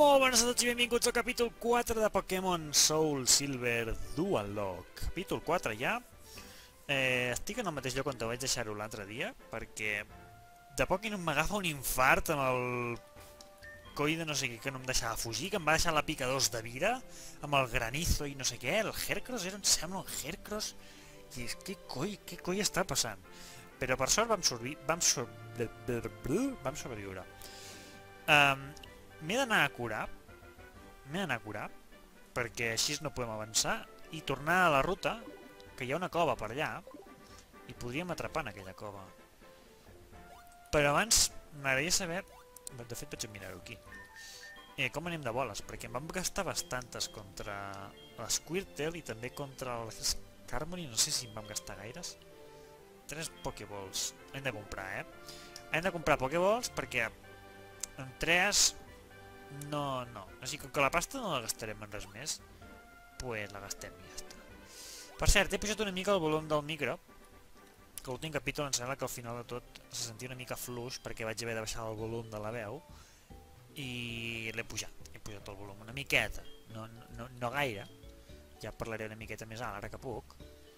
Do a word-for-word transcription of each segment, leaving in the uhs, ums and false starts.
Molt bones a tots i benvinguts al capítol quatre de Pokémon Soul Silver Dualog. Capítol quatre ja. Eh, estic en el mateix lloc on te vaig deixar-ho l'altre dia, perquè de poc i no m'agafa un infart amb el coi de no sé què que no em deixava fugir, que em va deixar la pica dos de vida, amb el granizo i no sé què, el Heracross, era on sembla un Heracross, i és que coi, què coi està passant? Però per sort vam, sorbi, vam, sor, vam sobreviure. Um, M'he d'anar a curar, m'he d'anar a curar, perquè així no podem avançar, i tornar a la ruta, que hi ha una cova per allà, i podríem atrapar en aquella cova. Però abans m'agradaria saber, de fet vaig a mirar-ho aquí, eh, com anem de boles, perquè em vam gastar bastantes contra l'Squirtle i també contra el Skarmory, no sé si em vam gastar gaires. Tres Pokéballs, hem de comprar, eh? Hem de comprar Pokéballs perquè en tres... No, no. Així que, que la pasta no la gastarem en res més, pues la gastem i ja està. Per cert, he pujat una mica el volum del micro, que l'últim capítol em sembla que al final de tot se sentia una mica fluix perquè vaig haver de baixar el volum de la veu i l'he pujat, he pujat el volum una miqueta, no, no, no gaire, ja parlaré una miqueta més alt ara que puc.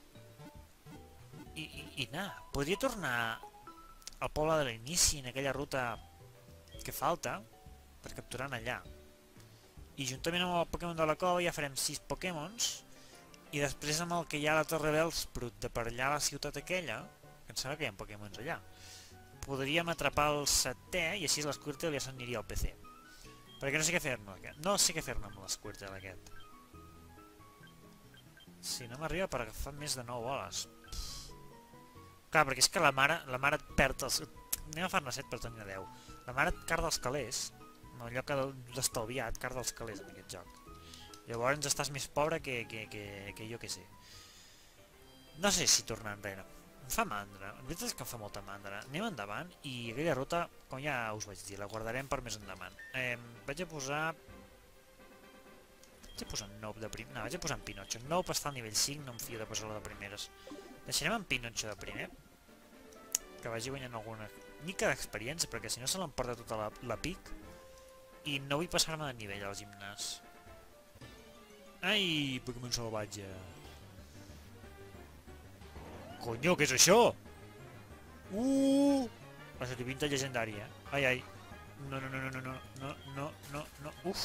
I, i, i na, podria tornar al poble de l'inici en aquella ruta que falta per capturar allà, i juntament amb el Pokémon de la cova ja farem sis Pokémons, i després amb el que hi ha a la Torre Bellsprout de per allà a la ciutat aquella, que em sembla que hi ha Pokémons allà, podríem atrapar el setè i així l'Squirtle ja s'aniria al P C, perquè no sé què fer-ne aquest, no sé què fer-ne amb l'Squirtle aquest. Si no m'arriba per agafar més de nou boles. Clar, perquè és que la mare, la mare et perd els... Anem a fer-ne set per tenir deu. La mare et carda els calés, allò que d'estalviat, carda els calés en aquest joc. Llavors estàs més pobre que, que, que, que jo que sé. No sé si tornar enrere. Em fa mandra, la veritat és que em fa molta mandra. Anem endavant i aquella ruta, com ja us vaig dir, la guardarem per més endavant. Eh, vaig a posar... Vaig a posar nou de primer... No, vaig a posar en Pinocho. nou per estar al nivell cinc, no em fio de posar-la de primeres. Deixarem en Pinocho de primer, que vagi guanyant alguna mica d'experiència, perquè si no se l'emporta tota la, la pic. I no vull passar-me de nivell al gimnàs. Ai, Pokémon salvatge. Conyo, què és això? Uh! La setipinta llegendària. Ai, ai. No, no, no, no, no, no, no, no, no, no, uf.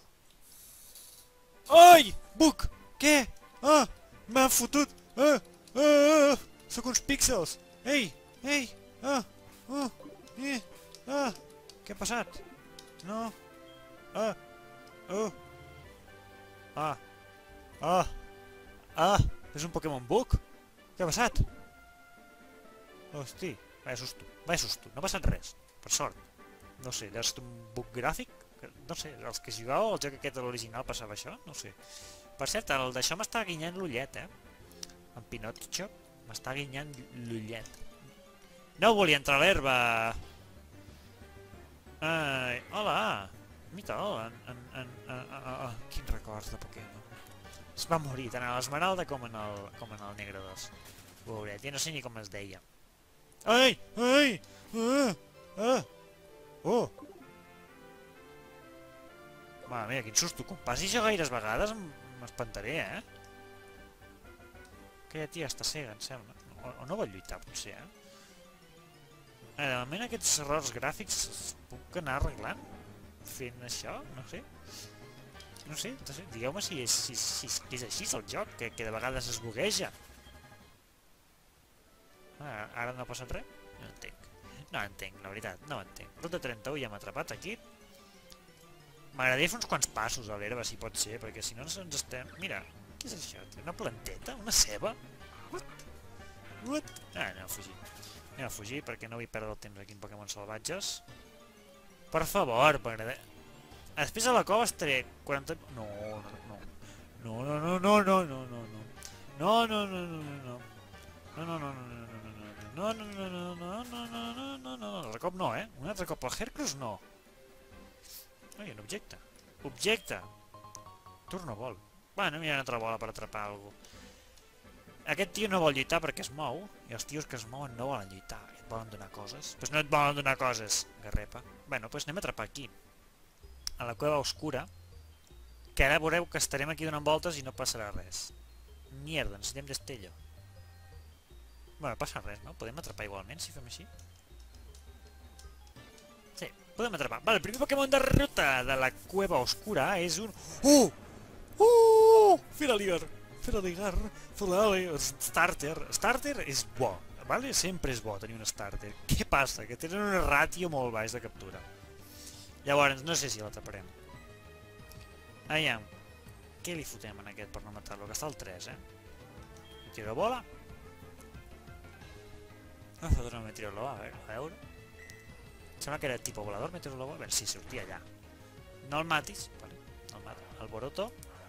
Ai! Buc! Què? Ah! M'han fotut! Ah! Ah! Sóc uns píxels! Ei! Ei! Ah! Ah! Eh! Ah! Què ha passat? No! Ah! Oh! Ah! Ah! Ah! És un Pokémon Bug? Què ha passat? Hosti, vaya susto, vaya susto, no ha passat res, per sort. No sé, és un bug gràfic? No sé, els que jugàveu al joc aquest de l'original passava això? No sé. Per cert, el d'això m'està guinyant l'ullet, eh? En Pinocho m'està guinyant l'ullet. No volia entrar a l'herba! Ai, hola! Mira, en, en, en, en, en, en, quins records de Pokémon. Es va morir tant a l'Esmeralda com en el, com en el Negre dos. Pobret, ja no sé ni com es deia. Ai! Ai! Ah! Ah! Oh! Mare meva, quin susto. Com passi això gaires vegades m'espantaré, eh? Aquella tia està cega, em sembla. O, o no vol lluitar, potser, eh? Eh, de moment aquests errors gràfics es puc anar arreglant? Fent això? No sé. No sé, no sé. Digueu-me si, si, si, si és així el joc, que, que de vegades es bugueja. Ah, ara no ha passat res? No entenc. No entenc, la veritat, no entenc. Ruta trenta-u ja m'ha atrapat aquí. M'agradaria fer uns quants passos a l'herba, si pot ser, perquè si no ens estem... Mira, què és això? Una planteta? Una ceba? What? What? Ah, anem a fugir. Anem a fugir perquè no vull perdre el temps aquí en Pokémon salvatges. Per favor, m'agradaria... Després a la cova estaré quaranta... No, no, no. No, no, no, no, no, no, no, no. No, no, no, no, no, no. No, no, no, no, no, no, no, no, no, no, no, no, no, no, no, no, un altre cop no, eh? Un altre cop al Heracross no. Ai, un objecte. Objecte! Turno vol. Bueno, mira una altra bola per atrapar algú. Aquest tio no vol lluitar perquè es mou, i els tios que es mouen no volen lluitar. Et volen donar coses? Doncs no et volen donar coses, garrepa. Bueno, doncs anem a atrapar aquí. a la cueva oscura, que ara veureu que estarem aquí donant voltes i no passarà res. Mierda, necessitem destello. Bueno, passa res, no? Podem atrapar igualment si fem així? Sí, podem atrapar. Vale, el primer Pokémon de ruta de la cueva oscura és un... Uh! Uh! Firaligar! Firaligar! Firaligar! Starter! Starter és bo, vale? Sempre és bo tenir un starter. Què passa? Que tenen un ràtio molt baix de captura. Llavors, no sé si l'atraparem. Aviam, què li fotem en aquest per no matar-lo? Que està al tres, eh? Tiro bola. No fa donar meteorologa, a veure, a veure. Em sembla que era tipus volador, meteorologa. A veure, sí, sortia allà. No el matis, vale, no el matis. El Boruto.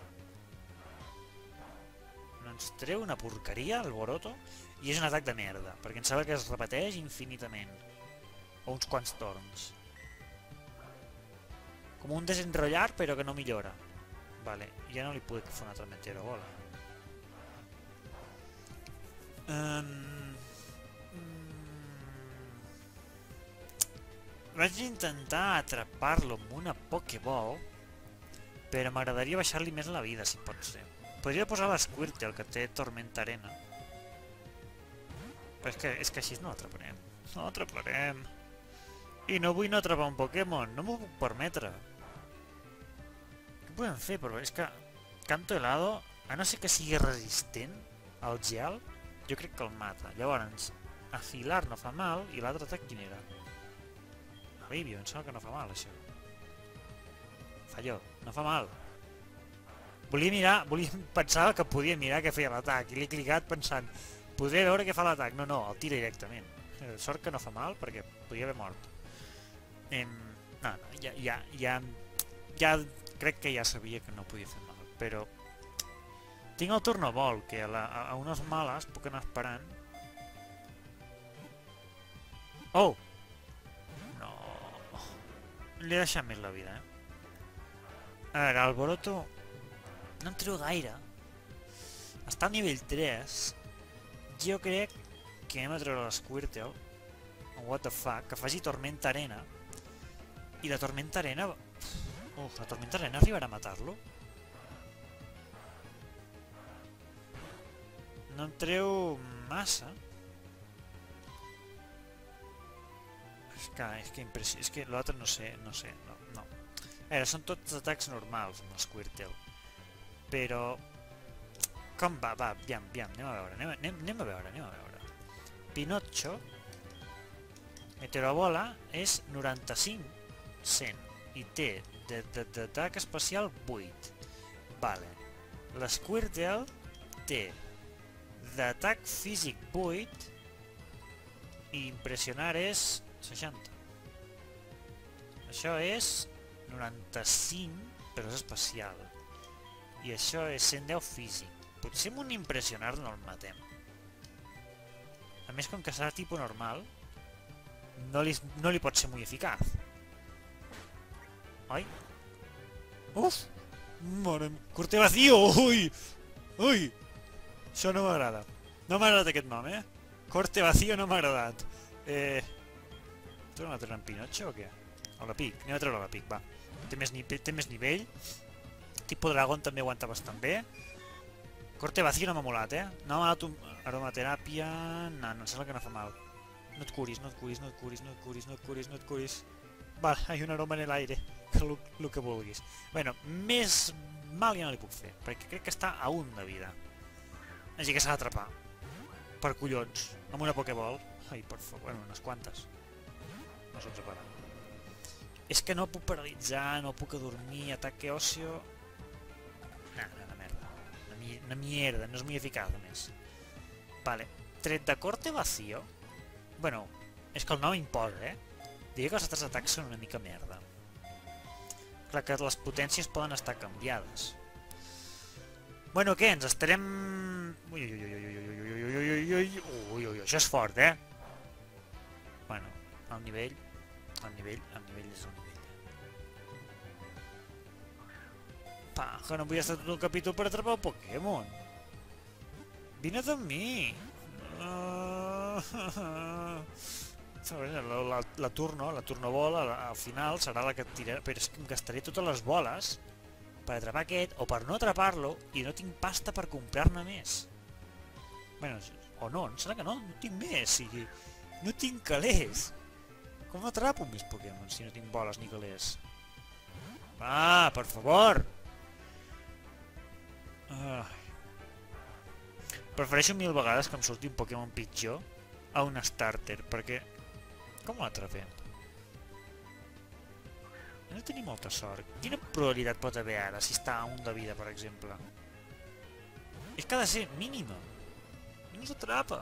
No ens treu una porqueria, el Boruto. I és un atac de merda, perquè em sembla que es repeteix infinitament. O uns quants torns. Com un desenrotllar, però que no millora. Vale, ja no li puc fer una altra meteorobola. Um, um, vaig intentar atrapar-lo amb una Pokéball, però m'agradaria baixar-li més la vida, si pot ser. Podria posar la Squirtle, que té Tormenta Arena. Però és que, és que així no l'atraparem. No l'atraparem. I no vull no atrapar un Pokémon, no m'ho puc permetre. Què podem fer, però és que Canto Helado, a no ser que sigui resistent al gel, jo crec que el mata. Llavors, afilar no fa mal, i l'altre atac quin era? Alivio, em sembla que no fa mal, això. Falló, no fa mal. Volia mirar, volia, pensava que podia mirar què feia l'atac, i l'he clicat pensant, podré veure què fa l'atac. No, no, el tira directament. Sort que no fa mal, perquè podria haver mort. Em, no, no, ja, ja, ja, ja, crec que ja sabia que no podia fer mal, però tinc el Tornabol, que a, la, a unes males puc anar esperant. Oh! No! Li he deixat més la vida, eh? A veure, el Boruto no en treu gaire. Està al nivell tres. Jo crec que anem a treure l'Squirtle, what the fuck, que faci Tormenta Arena. I la Tormenta Arena... Uf, la Tormenta Arena arribarà a matar-lo? No em treu massa. És que, és que impressió... És que l'altre no sé, no sé, no, no. A veure, són tots atacs normals amb el Squirtle. Però... Com va? Va, aviam, aviam, anem a veure, anem, anem, anem a veure, anem a veure. Pinotxo, Meteorobola, és noranta-cinc cent i té d'atac especial vuit. Vale. L'Squirtle té d'atac físic vuit i impressionar és seixanta. Això és noranta-cinc, però és especial. I això és cent deu físic. Potser amb un impressionar no el matem. A més, com que serà tipus normal, no li, no li pot ser molt eficaç. Oi? Uf! Mare... Corte vacío! Ui! Ui! Això no m'agrada. No m'ha agradat aquest nom, eh? Corte vacío no m'ha agradat. Eh... Tornem a treure en Pinotxo o què? O la Pic. Anem a treure la Pic, va. Té més, ni... té més nivell. Tipo Dragon també aguanta bastant bé. Corte vacío no m'ha molat, eh? No m'ha donat un... aromateràpia... No, no, em sembla que no fa mal. No et curis, no et curis, no et curis, no et curis, no et curis, no et curis. Val, hi ha un aroma en l'aire, que el que vulguis. Bueno, més mal ja no li puc fer, perquè crec que està a un de vida. Així que s'ha d'atrapar. Per collons, amb una Pokéball. Ai, per favor, bueno, unes quantes. No se'ns separa. És que no puc paralitzar, no puc adormir, ataque ocio... No, no, una merda. Una, mi una mierda, no és molt eficaç, a més. Vale, tret de corte vacío. Bueno, és que el nom imposa, eh? Diria que els altres atacs són una mica merda. Clar que les potències poden estar canviades. Bueno, què? Ens estarem... Ui, ui, ui, ui, ui, ui, ui, ui, ui, ui, ui, ui, això és fort, eh? Bueno, el nivell... El nivell... El nivell és el nivell. Pa, que no vull estar tot un capítol per atrapar el Pokémon. Vine't amb mi. La, la, la turno, la turnobola, al final serà la que et tirarà, però és que em gastaré totes les boles per atrapar aquest o per no atrapar-lo i no tinc pasta per comprar-ne més. Bueno, o no, em sembla que no, no tinc més, o sigui, no tinc calés. Com atrapo més Pokémon si no tinc boles ni calés? Ah, per favor! Ah. Prefereixo mil vegades que em surti un Pokémon pitjor a un starter, perquè... Com l'atrapem? Hem de tenir molta sort. Quina probabilitat pot haver ara si està a un de vida, per exemple? És que ha de ser mínima. I no s'atrapa.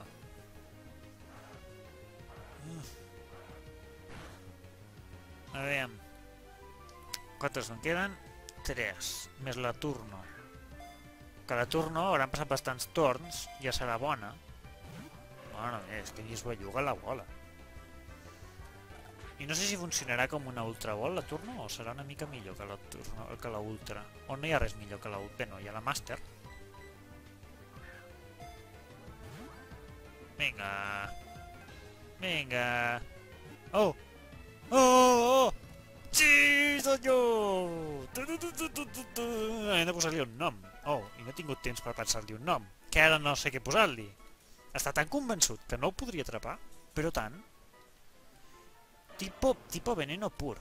A veure... Quantes en queden? Tres. Més la turno. Que la turno hauran passat bastants torns, ja serà bona. Bueno, és que ni es belluga la bola. I no sé si funcionarà com una ultra ball la turno o serà una mica millor que la, turno, que la ultra. O no hi ha res millor que la ultra. Bé, no, hi ha la master. Vinga. Vinga. Oh! Oh! Oh! Sí, senyor! Hem de posar-li un nom. Oh, i no he tingut temps per pensar-li un nom. Que ara no sé què posar-li. Està tan convençut que no el podria atrapar, però tant. Tipo, tipo veneno pur.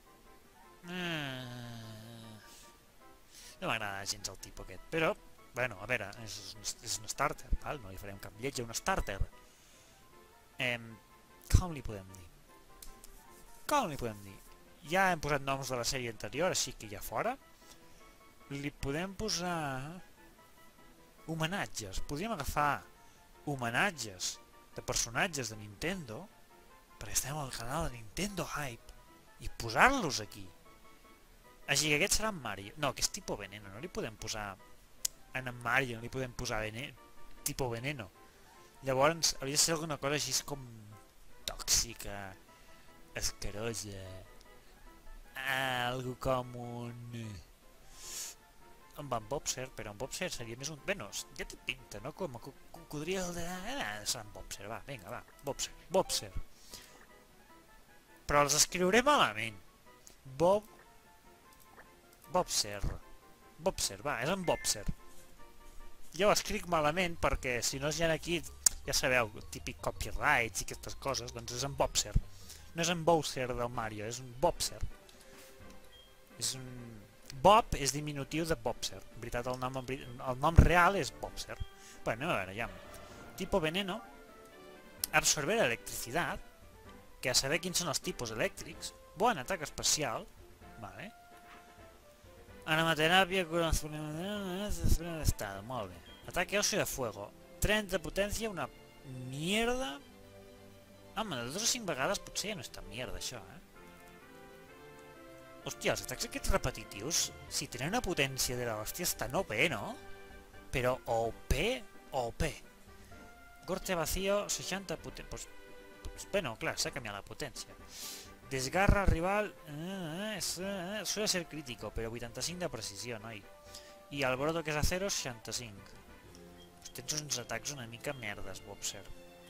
Mm. No m'agrada gens el tipus aquest, però, bueno, a veure, és, és un starter, val? No li farem cap lletja, un starter. Eh, com li podem dir? Com li podem dir? Ja hem posat noms de la sèrie anterior, així que ja fora. Li podem posar... homenatges. Podríem agafar homenatges de personatges de Nintendo, perquè estem al canal de Nintendo Hype, i posar-los aquí. Així que aquest serà en Mario. No, que és tipo veneno, no li podem posar... En en Mario no li podem posar veneno, tipo veneno. Llavors hauria de ser alguna cosa així com... tòxica, escarosa... Ah, algo com un... amb en Bobser, però en Bobser seria més un... Bé, no, ja té pinta, no? Com a cocodril de... Ah, serà en Bobser, va, vinga, va, Bobser, Bobser. Però els escriuré malament. Bob... Bobser. Bobser, va, és en Bobser. Jo ho escric malament perquè si no hi ha aquí, ja sabeu, típic copyrights i aquestes coses, doncs és en Bobser. No és en Bowser del Mario, és un Bobser. És un... Bob és diminutiu de Bobser. En veritat, el nom, el nom real és Bobser. Bueno, anem a veure, ja. Tipo veneno. Absorber electricidad. Que a saber quins són els tipus elèctrics. Bon atac especial. Vale. Aromaterapia, curación de estado. Molt bé. Ataque óseo de fuego. trenta de potència, una mierda. Home, de dos a cinc vegades potser ja no és tan mierda, això, eh? Hòstia, els atacs aquests repetitius, si tenen una potència de la hòstia, estan O P, no? Però O P, O P. Corte vacío, seixanta potència... Pues, pues, bueno, clar, s'ha canviat la potència. Desgarra al rival... Eh, eh, eh, suele ser crítico, però vuitanta-cinc de precisió, noi. I el broto que és a zero, seixanta-cinc. Tens uns atacs una mica merdes, Bobser.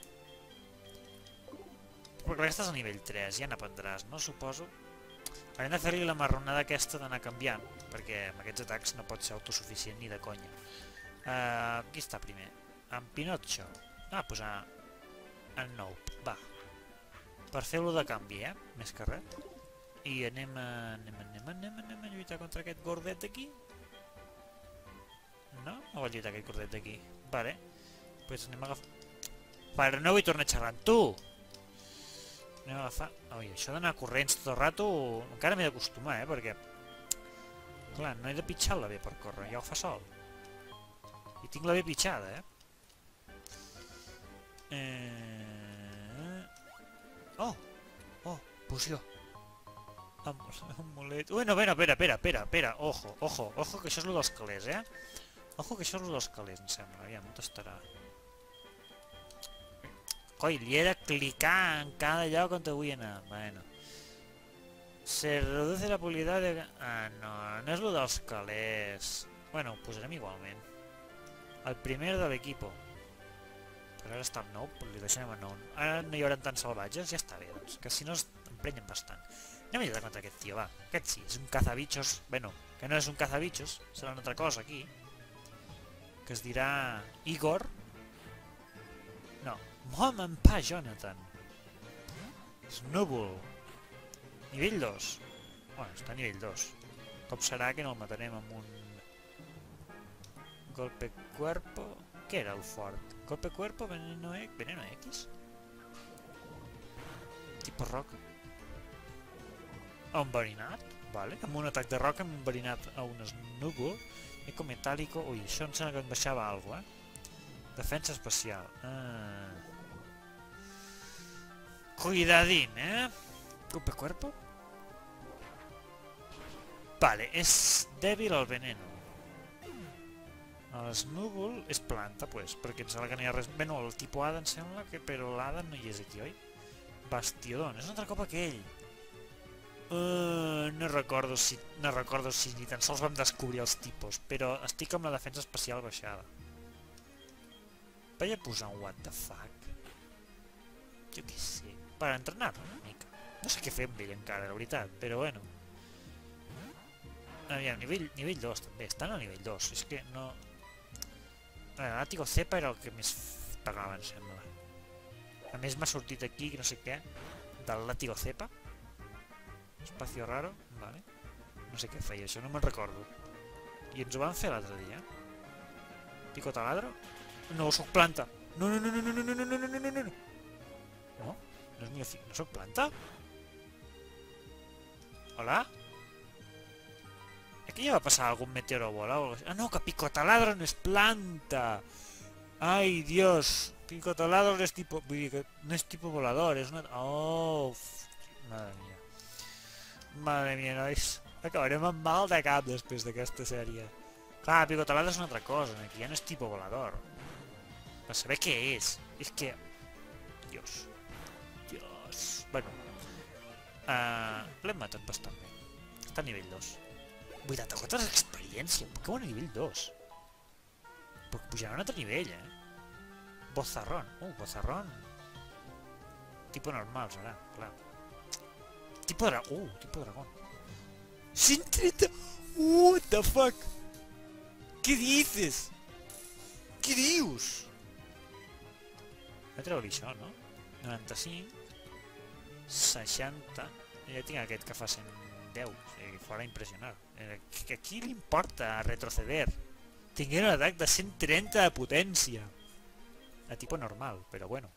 Però clar, estàs a nivell tres, ja n'aprendràs, no? Suposo. Haurem de fer-li la marronada aquesta d'anar canviant, perquè amb aquests atacs no pot ser autosuficient ni de conya. Uh, qui està primer? En Pinotxo. Ah, doncs a... en Nope, va. Per fer-lo de canvi, eh? Més que res. I anem a... anem a... anem a... anem a... anem a lluitar contra aquest gordet d'aquí? No? No vol lluitar aquest gordet d'aquí. Vale. Doncs anem a agafar... Però no vull tornar a xerrar amb tu! Anem a agafar... Ui, això d'anar corrents tot el rato encara m'he d'acostumar, eh, perquè... Clar, no he de pitjar la B per córrer, ja ho fa sol. I tinc la B pitjada, eh? Eh... Oh! Oh! Poció! Amulet... Ui, no, espera, espera, espera, espera, espera, ojo, ojo, ojo, que això és lo dels calés, eh? Ojo, que això és lo dels calés, em sembla, aviam, on estarà? Coi, li he de clicar en cada lloc on te vull anar. Bueno. Se reduce la probabilitat de... Ah, no, no és lo dels calés. Bueno, ho posarem igualment. El primer de l'equipo. però ara està el nou, li deixarem a nou. Ara no hi haurà tants salvatges, ja està bé, doncs, que si no es emprenyen bastant. Anem a lluitar contra aquest tio, va. Aquest sí, és un cazabichos, bueno, que no és un cazabichos, serà una altra cosa aquí, que es dirà Igor. No, Mom and Pa Jonathan. Snubbull. Nivell dos. Bueno, està a nivell dos. Com serà que no el matarem amb un... Golpe cuerpo... Què era el fort? Golpe cuerpo, veneno X... Veneno X? Tipo roca. Enverinat? Vale. Amb un atac de roca hem enverinat a un Snubbull. Eco metàl·lico... Ui, això em sembla que em baixava alguna cosa, eh? Defensa especial. Ah. Cuidadín, eh? Golpe cuerpo? Vale, és dèbil al veneno. El Snubbull és planta, pues, perquè em sembla que no hi ha res... Bé, no, el tipus Hada em sembla que... Però l'Hada no hi és aquí, oi? Bastiodon, és un altre cop aquell. Uh, no recordo si... No recordo si ni tan sols vam descobrir els tipus, però estic amb la defensa especial baixada. Vaig a posar un what the fuck. Jo què sé. Per entrenar-lo una mica. No sé què fer amb ell encara, la veritat, però bueno. Aviam, nivell, nivell dos també, estan a nivell dos, és que no... L'Àtico Cepa era el que més pagava, em sembla. A més m'ha sortit aquí, no sé què, del Látigo Cepa. Espacio raro, vale. No sé què feia això, no me'n recordo. I ens ho van fer l'altre dia. Pico taladro? No, soc planta! No, no, no, no, no, no, no, no, no, no, no, no, no. No? No és mi fill, no soc planta? Hola? Aquí ja va passar algun meteoro bola o algo así. Ah, no, que picotaladro no és planta. Ai, Dios. Picotaladro no és tipo... Vull dir que no és tipo volador, és una... Oh, madre mia. Madre mia, nois. Acabarem amb mal de cap després d'aquesta sèrie. Clar, picotaladro és una altra cosa. Aquí ja no és tipo volador. Per saber què és. És que... Dios. Dios. Bueno. Uh, L'hem matat bastant bé. Està a nivell dos. vuitanta-quatre d'experiència, Pokémon a nivell dos. Però pujarà a un altre nivell, eh? Bozarrón. Uh, Bozarrón. Tipo normal, serà, clar. Tipo dragón. Uh, tipo dragón. cent trenta... What the fuck? Què dices? Què dius? Vaig treure-li això, no? noranta-cinc... seixanta... Ja tinc aquest que fa cent deu, o sigui, fora impressionar. A qui li importa retroceder? Tingué un atac de cent trenta de potència. A tipus normal, però bueno.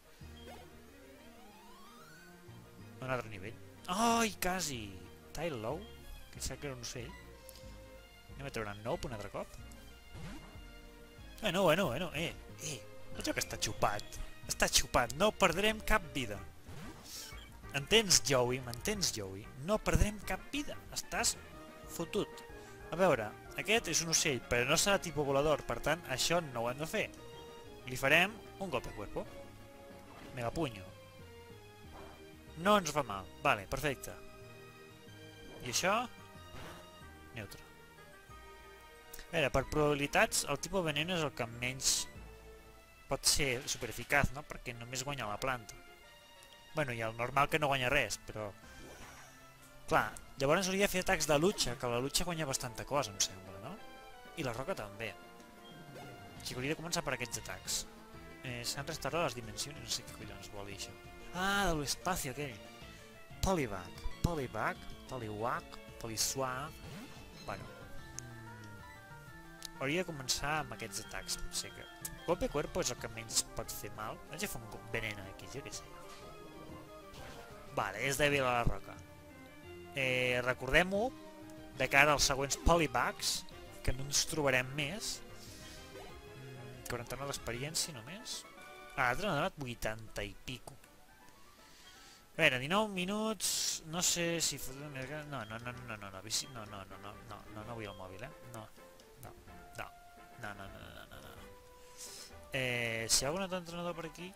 Un altre nivell. Ai, quasi! Tile Low, que sap que era un ocell. Anem a treure un Nope un altre cop. Bueno, bueno, bueno, eh, eh. El joc està xupat. Està xupat, no perdrem cap vida. Entens, Joey? M'entens, Joey? No perdrem cap vida. Estàs fotut. A veure, aquest és un ocell, però no serà tipus volador, per tant, això no ho hem de fer. Li farem un golpe cuerpo. Megapuño. No ens fa mal. Vale, perfecte. I això? Neutre. A veure, per probabilitats, el tipus veneno és el que menys pot ser supereficaç, no? Perquè només guanya la planta. Bueno, i el normal que no guanya res, però... Clar, llavors hauria de fer atacs de lucha, que la lucha guanya bastanta cosa, em sembla, no? I la roca també. Així que hauria de començar per aquests atacs. Eh, S'han restaurat les dimensions, no sé què collons vol dir això. Ah, de l'espacio aquell. Polivac, Polivac, Poliwac, Poliswag... Bueno... Hauria de començar amb aquests atacs, potser que... Golpe cuerpo és el que menys pot fer mal. Vaig a fer un veneno aquí, jo què sé. Vale, és dèbil a la roca. Eh, Recordem-ho de cara als següents Polivacs, que no ens trobarem més. Mm, quaranta-nou d'experiència només. Ah, l'altre n'ha donat vuitanta i pico. A veure, dinou minuts... No sé si... No, no, no, no, no, no, no, no, no, no, no, no, no, no vull el mòbil, eh? No, no, no, no, no, no, no, no, no. Eh, si hi ha algun altre entrenador per aquí...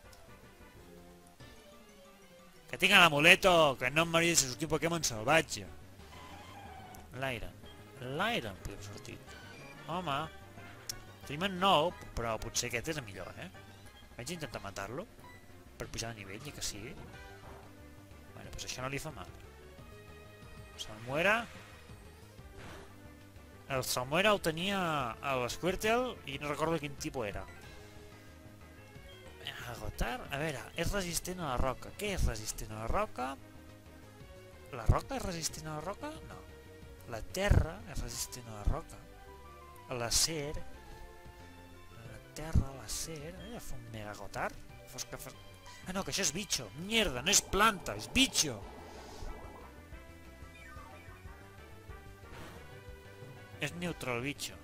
Que tinc l'amuleto, que no em m'hauria de sortir un Pokémon salvatge. L'Iron. L'Iron podem sortir. Home. Tenim en nou, però potser aquest és el millor, eh? Vaig intentar matar-lo per pujar de nivell, ni que sigui. Bueno, pues això no li fa mal. Salmuera. El Salmuera el tenia a l'Squirtle i no recordo quin tipus era. Agotar? A veure, és resistent a la roca. Què és resistent a la roca? La roca és resistent a la roca? No. La terra és resistent a la roca. L'acer... La terra, l'acer... Eh, fa un mega agotar? Fos que fos... Ah, no, que això és bicho. Mierda, no és planta, és bicho. És neutral, bicho.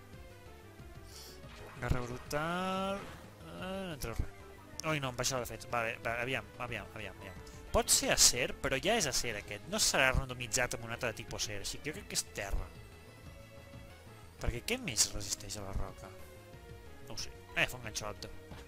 Garra brutal... Eh, no treu res. Ui, no, em baixa la defensa. Vale, va, aviam, aviam, aviam, aviam. Pot ser acer, però ja és acer aquest. No serà randomitzat amb un altre tipus acer, així que jo crec que és terra. Perquè què més resisteix a la roca? No ho sé. Eh, fa un ganxot.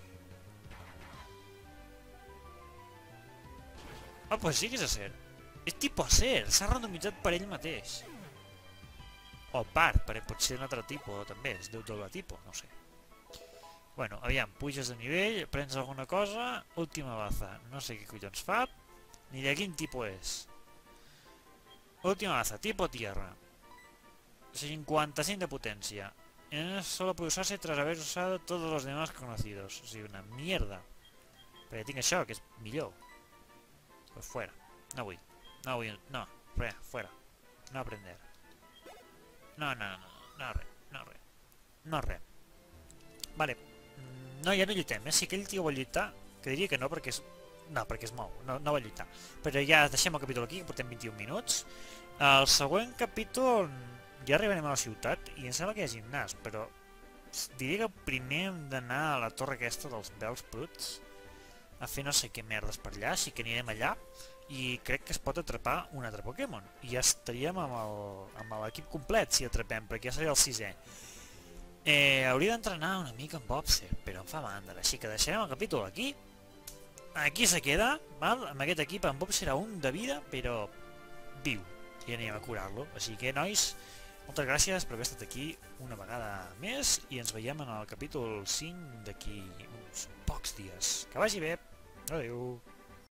Ah, doncs sí que és acer. És tipus acer, s'ha randomitzat per ell mateix. O part, perquè pot ser un altre tipus, també, és del doble tipus, no ho sé. Bueno, aviam, puges de nivell, prens alguna cosa, última baza. No sé què collons fa, ni de quin tipus és. Última baza, tipo tierra. cincuenta y cinco de potencia. Eh, solo puede usarse tras haber usado todos los demás conocidos. O sigui, una mierda. Perquè tinc això, que és millor. Pues fuera. No vull. No vull. No. Res. Fuera. No aprender. No, no, no. No res. No res. No res. Vale. No, ja no lluitem, eh? Si aquell tio vol lluitar, que diria que no, perquè és... No, perquè es mou, no, no vol lluitar. Però ja deixem el capítol aquí, que portem vint-i-un minuts. El següent capítol ja arribarem a la ciutat i em sembla que hi ha gimnàs, però diria que primer hem d'anar a la torre aquesta dels Bellspruts a fer no sé què merdes per allà, així que anirem allà i crec que es pot atrapar un altre Pokémon. I ja estaríem amb l'equip complet si atrapem, perquè ja seria el sisè. Eh, hauria d'entrenar una mica amb Bobser, però em fa mandra, així que deixarem el capítol aquí. Aquí se queda, val? Amb aquest equip en Bobser a un de vida, però viu. I anem a curar-lo. Així que, nois, moltes gràcies per haver estat aquí una vegada més i ens veiem en el capítol cinc d'aquí uns pocs dies. Que vagi bé. Adéu.